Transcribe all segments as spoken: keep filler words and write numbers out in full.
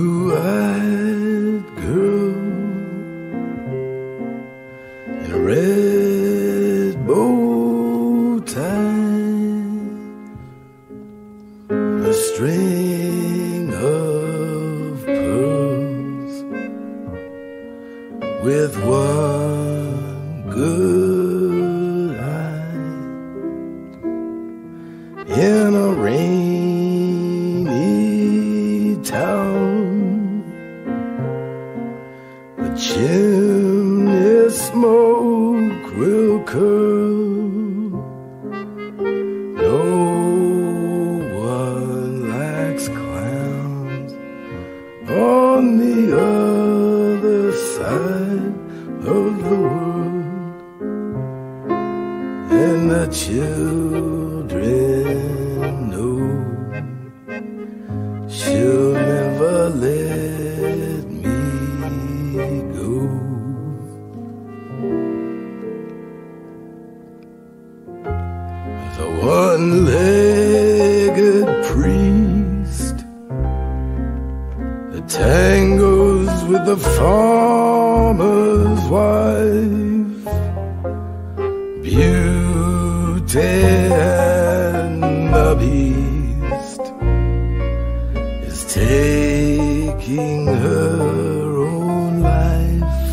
blue-eyed girl in a red bow tie, a string of pearls with one good eye in a rainy town. The chimney smoke will curl. No one likes clowns on the other side of the world, and the children know she'll never let me go. The one-legged priest that tangles with the farmer's wife, Beauty and the Beast is taking her own life,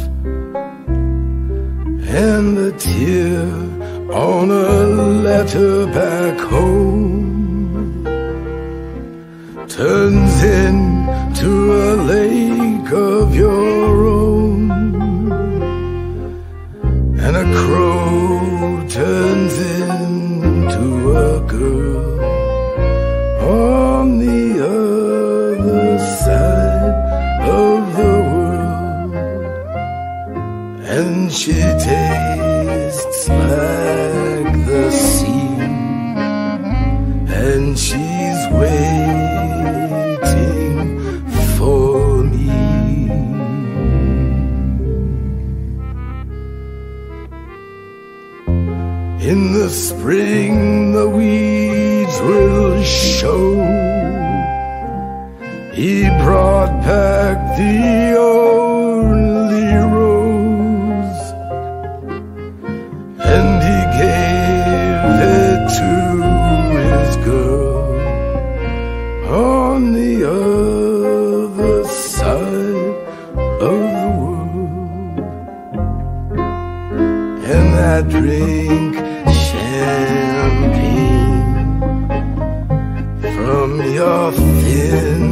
and the tear on a letter back home turns into a lake of your own, and a crow turns into a girl on the other side of the world, and she tastes like the sea, and she's waiting for me. In the spring the weeds will show. He brought back the only rose, and he gave it to his girl on the other side of the world. And I drink champagne from your thin